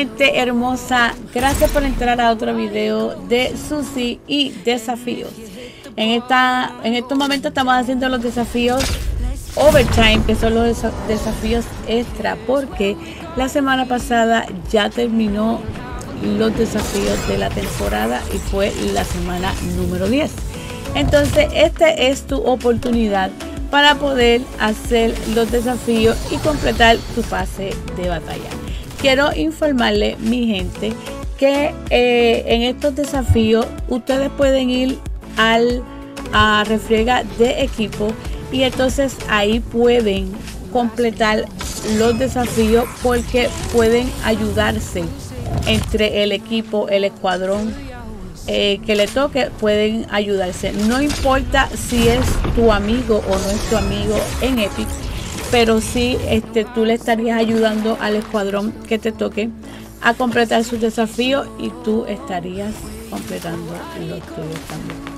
gente hermosa, gracias por entrar a otro video de Susi y desafíos. En estos momentos estamos haciendo los desafíos overtime, que son los desafíos extra, porque la semana pasada ya terminó los desafíos de la temporada y fue la semana número 10. Entonces esta es tu oportunidad para poder hacer los desafíos y completar tu pase de batalla. Quiero informarle, mi gente, que en estos desafíos ustedes pueden ir a refriega de equipo y entonces ahí pueden completar los desafíos, porque pueden ayudarse entre el equipo, el escuadrón que le toque, pueden ayudarse. No importa si es tu amigo o no es tu amigo en Epic, pero sí tú le estarías ayudando al escuadrón que te toque a completar sus desafíos y tú estarías completando los tuyos también.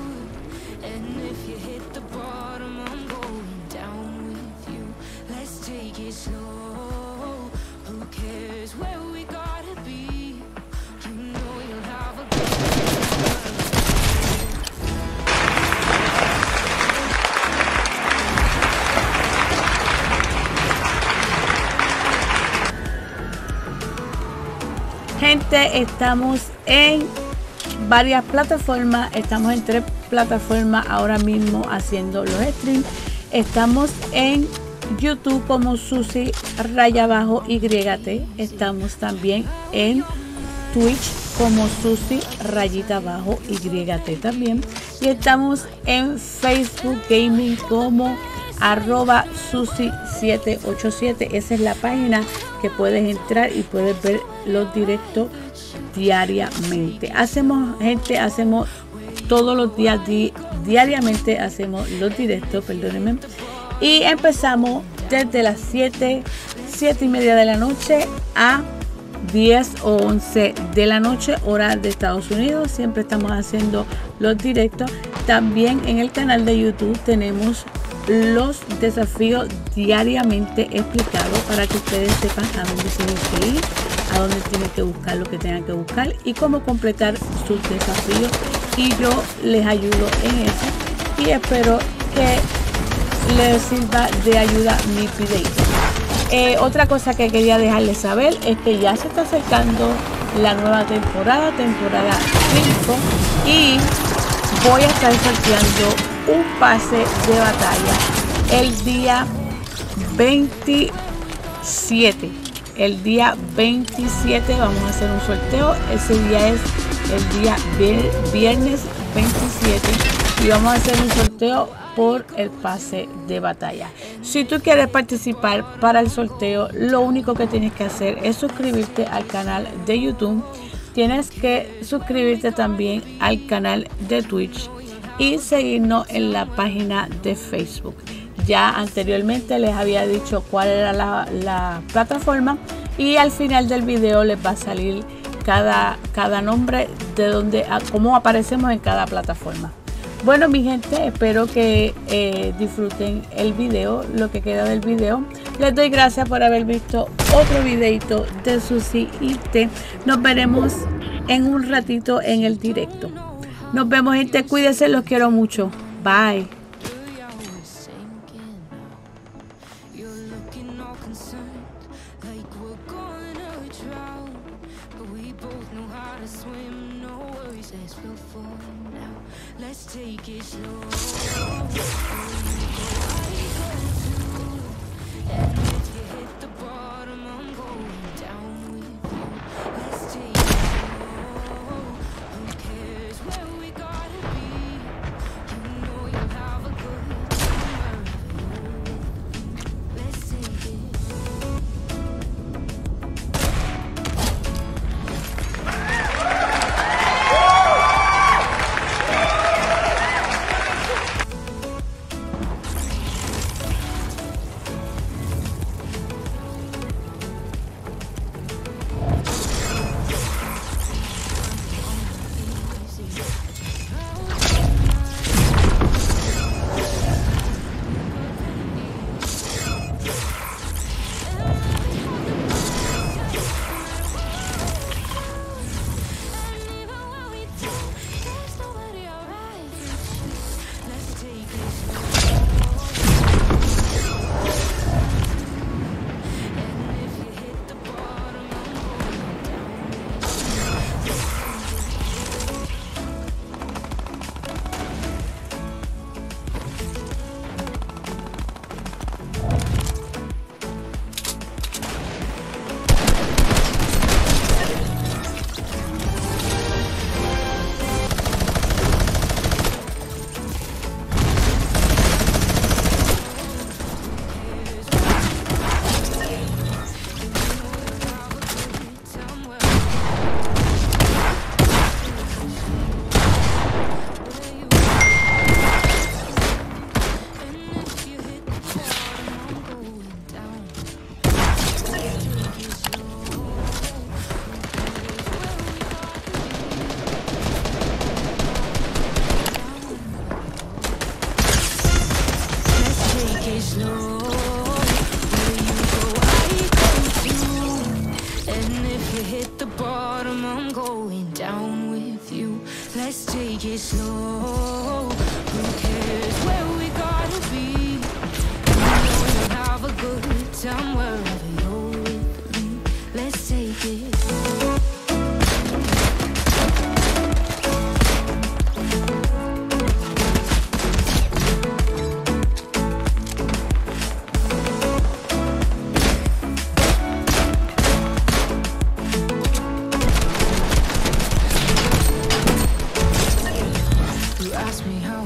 Gente, estamos en varias plataformas, estamos en 3 plataformas ahora mismo haciendo los streams. Estamos en YouTube como Susi _YT, estamos también en Twitch como Susi _YT también, y estamos en Facebook Gaming como @Susi787. Esa es la página que puedes entrar y puedes ver los directos diariamente. Hacemos todos los días, diariamente hacemos los directos, perdónenme, y empezamos desde las 7:30 de la noche a 10 o 11 de la noche, hora de Estados Unidos. Siempre estamos haciendo los directos. También en el canal de YouTube tenemos los desafíos diariamente explicados para que ustedes sepan a dónde tienen que ir, a dónde tienen que buscar lo que tengan que buscar y cómo completar sus desafíos, y yo les ayudo en eso, y espero que les sirva de ayuda mi videito. Otra cosa que quería dejarles saber es que ya se está acercando la nueva temporada 5, y voy a estar sorteando un pase de batalla el día 27. El día 27 vamos a hacer un sorteo. Ese día es el día viernes 27 y vamos a hacer un sorteo por el pase de batalla. Si tú quieres participar para el sorteo, lo único que tienes que hacer es suscribirte al canal de YouTube. Tienes que suscribirte también al canal de Twitch y seguirnos en la página de Facebook. Ya anteriormente les había dicho cuál era la plataforma, y al final del video les va a salir cada nombre de cómo aparecemos en cada plataforma. Bueno, mi gente, espero que disfruten el video, lo que queda del video. Les doy gracias por haber visto otro videito de Susi y T. Nos veremos en un ratito en el directo. Nos vemos, gente, cuídense, los quiero mucho. Bye. Let's take it slow. And if you hit the bottom, I'm going down with you. Let's take it slow. Who cares where we gotta be? You know you'll have a good time. Let's take it. bottom, I'm going down with you. Let's take it slow. Who cares where we gotta be? You know you'll have a good time wherever you're with me. Let's take it. You ask me how